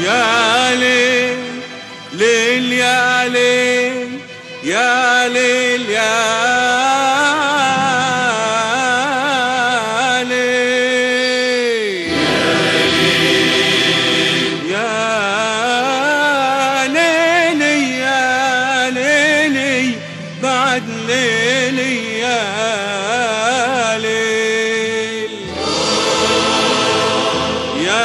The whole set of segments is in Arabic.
يا ليل ليل يا ليل يا ليل يا بعد ليلي يا ليل يا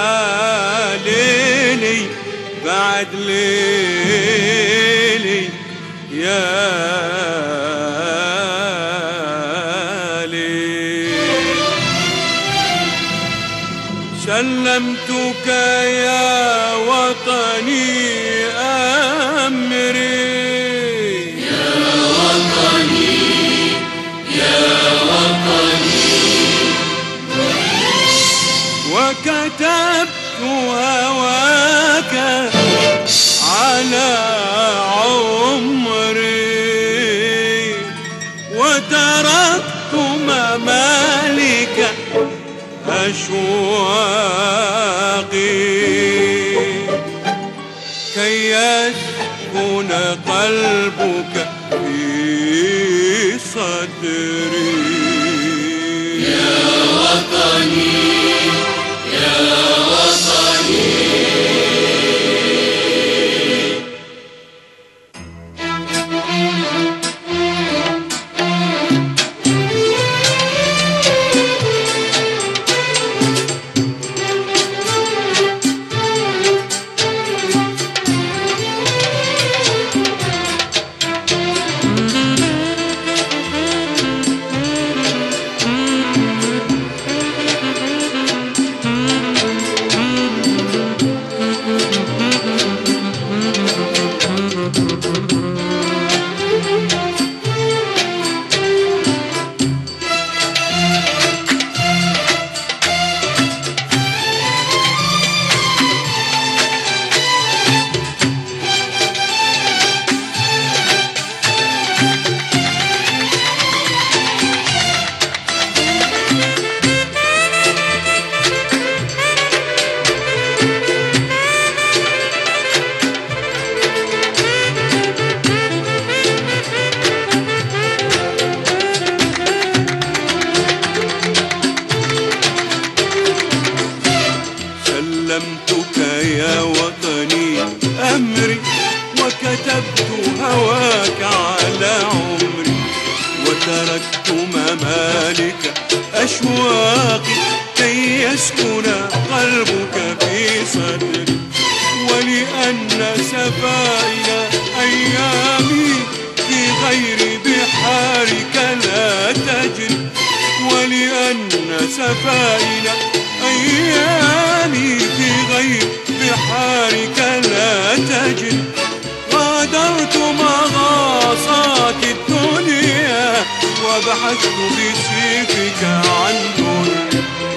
ليلي بعد ليلي يا ليل سلمتك يا وطني أمري وكتبت هواك على عمري وتركت ممالك أشواقي كي يسكن قلبك في صدري يا وطني يا وطني سلمتك يا وطني أمري وكتبت هواك على عمري وتركت ممالك أشواقي كي يسكن قلبك في صدري ولأن سفائن أيامي في غير بحارك لا تجري ولأن سفائن أيامي في غير بحارك لا تجري غادرت مغاصات الدنيا وبحثت بسيفك عن دري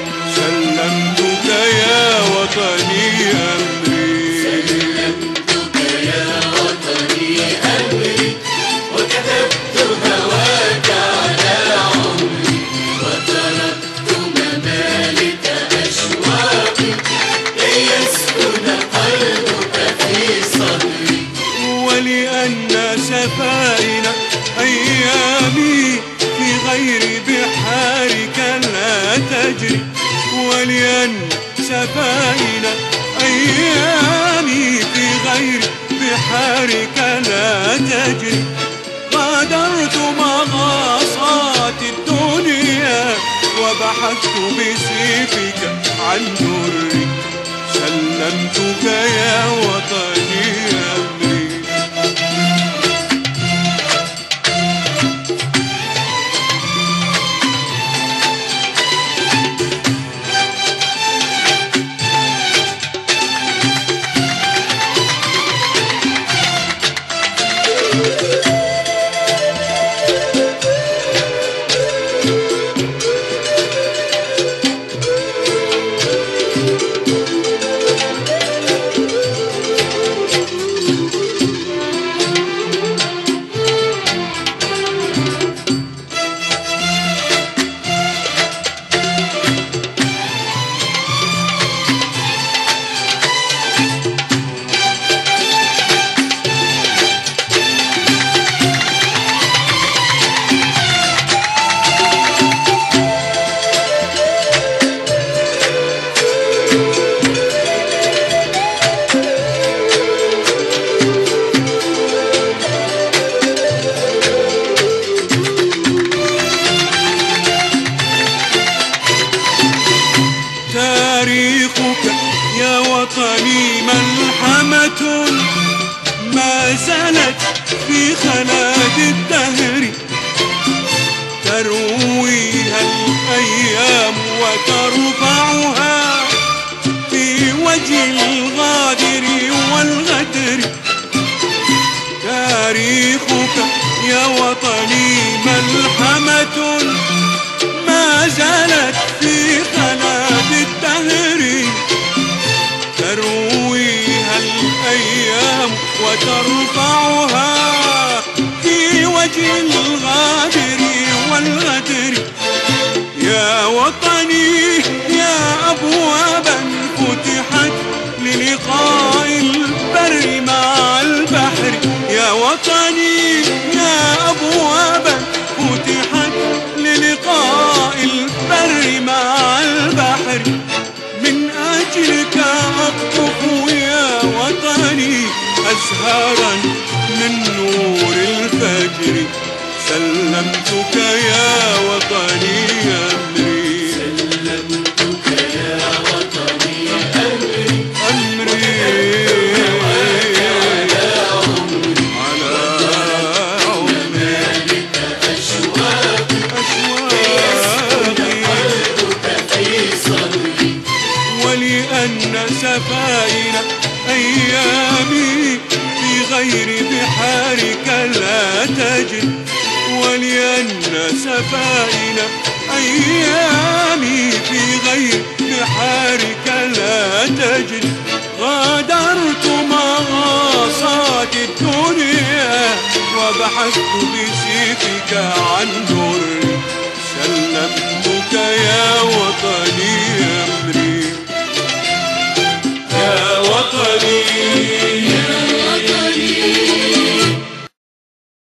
سلمتك يا وطني أمري سلمتك يا وطني أمري وكتبت هواك على عمري وتركت ممالك أشواقي كي يسكن قلبك في صدري ولأن سفائن أيامي في غير بحارك لا تجري ولأن سفائن أيامي في غير بحارك لا تجري غادرت مغاصات الدنيا وبحثت بسيفك عن دري سلمتك يا وطني أمري تاريخك يا وطني ملحمة ما زالت في خلاد الدهر ترويها الأيام وترفعها في وجه الغادر والغدر. تاريخك يا وطني ملحمة ما زالت في خلاد الدهر ترويها الأيام وترفعها في وجه الغادر والغدر. يا وطني يا أبوابا فتحت للقاء البر مع البحر. يا وطني يا أبوابا فتحت للقاء البر مع البحر. من أجلك أقطف يا وطني أزهارا من نور الفجر. سلمتك يا وطني أمري، سلمتك يا وطني أمري، أمري على مالك أشواقي قلبك في صدري. ولأن سفائن أيامي في غير بحارك لا تجد. ولأن سفائن أيامي في غير بحارك لا تجد. غادرت مغاصات الدنيا وبحثت بسيفك